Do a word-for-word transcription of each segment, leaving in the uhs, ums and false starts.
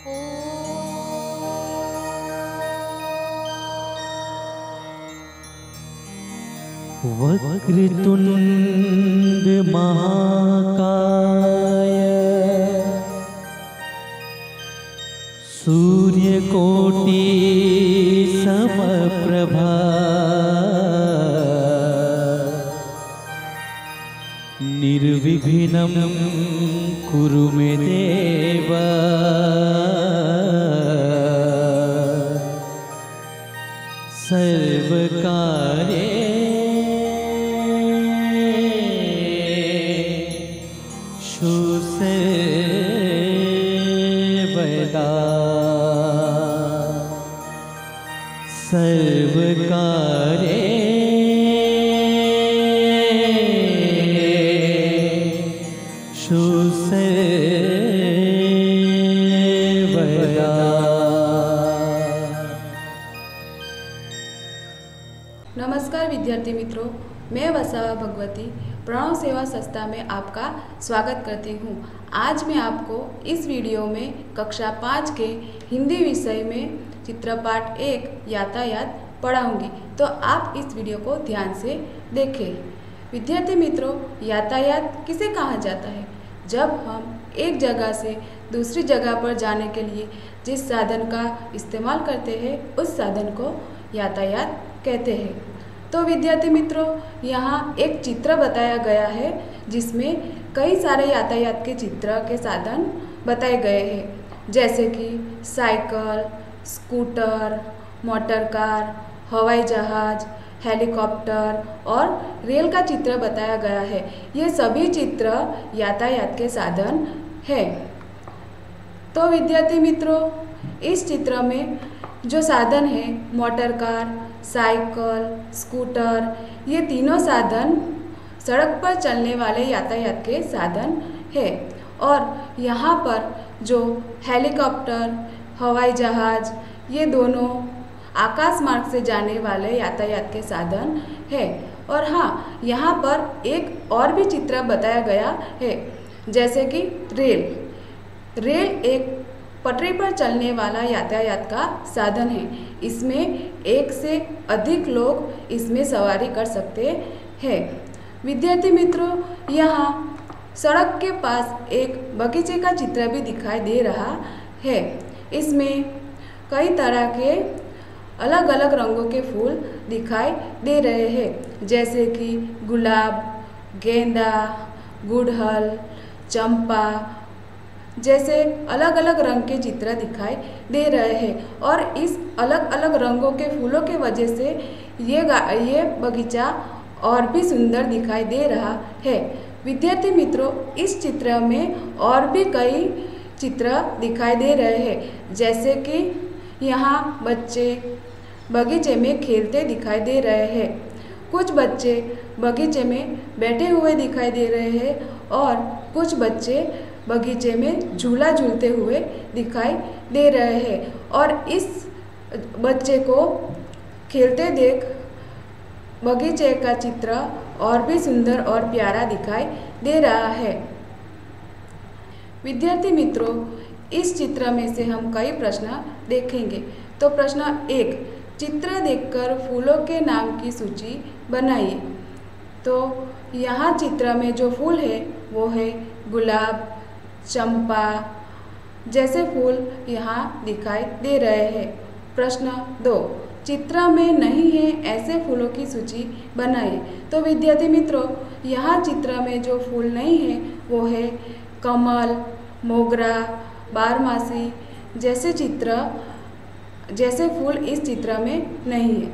वक्रतुंड महाकाय सूर्यकोटि समप्रभा निर्विघ्नं कुरु मे देव सर्वकार्येषु सर्वदा सर्वकार्येषु सर्वदा। नमस्कार विद्यार्थी मित्रों, मैं वसावा भगवती प्रणव सेवा संस्था में आपका स्वागत करती हूँ। आज मैं आपको इस वीडियो में कक्षा पाँच के हिंदी विषय में चित्रपाठ एक यातायात पढ़ाऊँगी, तो आप इस वीडियो को ध्यान से देखें। विद्यार्थी मित्रों, यातायात किसे कहा जाता है? जब हम एक जगह से दूसरी जगह पर जाने के लिए जिस साधन का इस्तेमाल करते हैं उस साधन को यातायात कहते हैं। तो विद्यार्थी मित्रों, यहाँ एक चित्र बताया गया है जिसमें कई सारे यातायात के चित्र के साधन बताए गए हैं, जैसे कि साइकिल, स्कूटर, मोटर कार, हवाई जहाज, हेलीकॉप्टर और रेल का चित्र बताया गया है। ये सभी चित्र यातायात के साधन हैं। तो विद्यार्थी मित्रों, इस चित्र में जो साधन है मोटर कार, साइकिल, स्कूटर, ये तीनों साधन सड़क पर चलने वाले यातायात के साधन है। और यहाँ पर जो हेलीकॉप्टर, हवाई जहाज, ये दोनों आकाश मार्ग से जाने वाले यातायात के साधन है। और हाँ, यहाँ पर एक और भी चित्र बताया गया है, जैसे कि रेल। रेल एक पटरी पर चलने वाला यातायात का साधन है। इसमें एक से अधिक लोग इसमें सवारी कर सकते हैं। विद्यार्थी मित्रों, यहाँ सड़क के पास एक बगीचे का चित्र भी दिखाई दे रहा है। इसमें कई तरह के अलग अलग रंगों के फूल दिखाई दे रहे हैं, जैसे कि गुलाब, गेंदा, गुड़हल, चंपा जैसे अलग अलग रंग के चित्र दिखाई दे रहे हैं। और इस अलग अलग रंगों के फूलों के वजह से ये ये बगीचा और भी सुंदर दिखाई दे रहा है। विद्यार्थी मित्रों, इस चित्र में और भी कई चित्र दिखाई दे रहे हैं, जैसे कि यहाँ बच्चे बगीचे में खेलते दिखाई दे रहे हैं। कुछ बच्चे बगीचे में बैठे हुए दिखाई दे रहे हैं और कुछ बच्चे बगीचे में झूला झूलते हुए दिखाई दे रहे हैं। और इस बच्चे को खेलते देख बगीचे का चित्र और भी सुंदर और प्यारा दिखाई दे रहा है। विद्यार्थी मित्रों, इस चित्र में से हम कई प्रश्न देखेंगे। तो प्रश्न एक, चित्र देखकर फूलों के नाम की सूची बनाइए। तो यहाँ चित्र में जो फूल है वो है गुलाब, चंपा जैसे फूल यहाँ दिखाई दे रहे हैं। प्रश्न दो, चित्र में नहीं है ऐसे फूलों की सूची बनाइए। तो विद्यार्थी मित्रों, यहाँ चित्र में जो फूल नहीं है वो है कमल, मोगरा, बारहमासी जैसे चित्र जैसे फूल इस चित्र में नहीं है।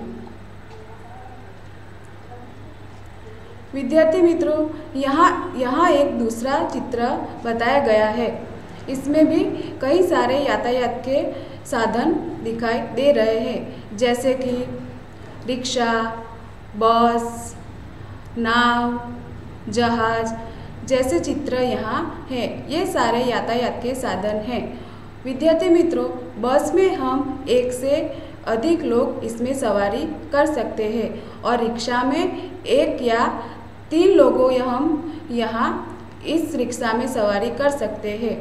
विद्यार्थी मित्रों, यहाँ यहाँ एक दूसरा चित्र बताया गया है। इसमें भी कई सारे यातायात के साधन दिखाई दे रहे हैं, जैसे कि रिक्शा, बस, नाव, जहाज जैसे चित्र यहाँ है। ये सारे यातायात के साधन हैं। विद्यार्थी मित्रों, बस में हम एक से अधिक लोग इसमें सवारी कर सकते हैं और रिक्शा में एक या तीन लोगों या हम यहाँ इस रिक्शा में सवारी कर सकते हैं।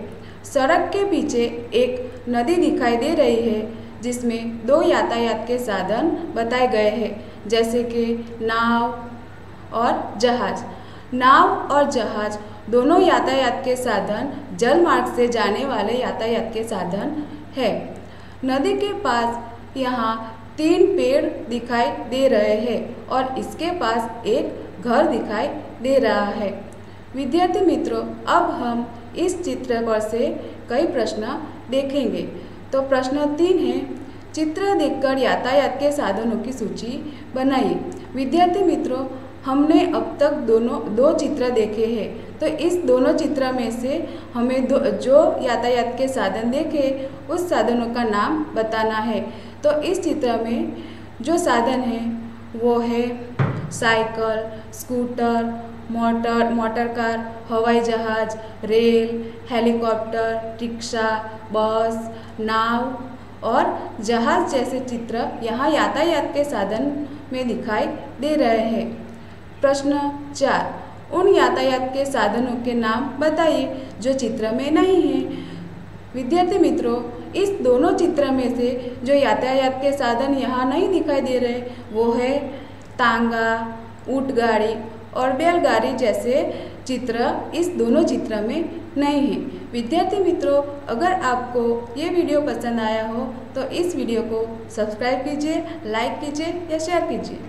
सड़क के पीछे एक नदी दिखाई दे रही है जिसमें दो यातायात के साधन बताए गए हैं, जैसे कि नाव और जहाज। नाव और जहाज दोनों यातायात के साधन जल मार्ग से जाने वाले यातायात के साधन है। नदी के पास यहाँ तीन पेड़ दिखाई दे रहे हैं और इसके पास एक घर दिखाई दे रहा है। विद्यार्थी मित्रों, अब हम इस चित्र पर से कई प्रश्न देखेंगे। तो प्रश्न तीन है, चित्र देखकर यातायात के साधनों की सूची बनाइए। विद्यार्थी मित्रों, हमने अब तक दोनों दो चित्र देखे हैं, तो इस दोनों चित्र में से हमें दो जो यातायात के साधन देखे उस साधनों का नाम बताना है। तो इस चित्र में जो साधन है वो है cycle, scooter, motor motor car, हवाई जहाज, रेल, हेलीकॉप्टर, रिक्शा, बस, नाव और जहाज जैसे चित्र यहाँ यातायात के साधन में दिखाई दे रहे हैं। प्रश्न चार, उन यातायात के साधनों के नाम बताइए जो चित्र में नहीं है। विद्यार्थी मित्रों, इस दोनों चित्र में से जो यातायात के साधन यहाँ नहीं दिखाई दे रहे वो है तांगा, ऊंटगाड़ी और बैलगाड़ी जैसे चित्र इस दोनों चित्र में नहीं है। विद्यार्थी मित्रों, अगर आपको ये वीडियो पसंद आया हो तो इस वीडियो को सब्सक्राइब कीजिए, लाइक कीजिए या शेयर कीजिए।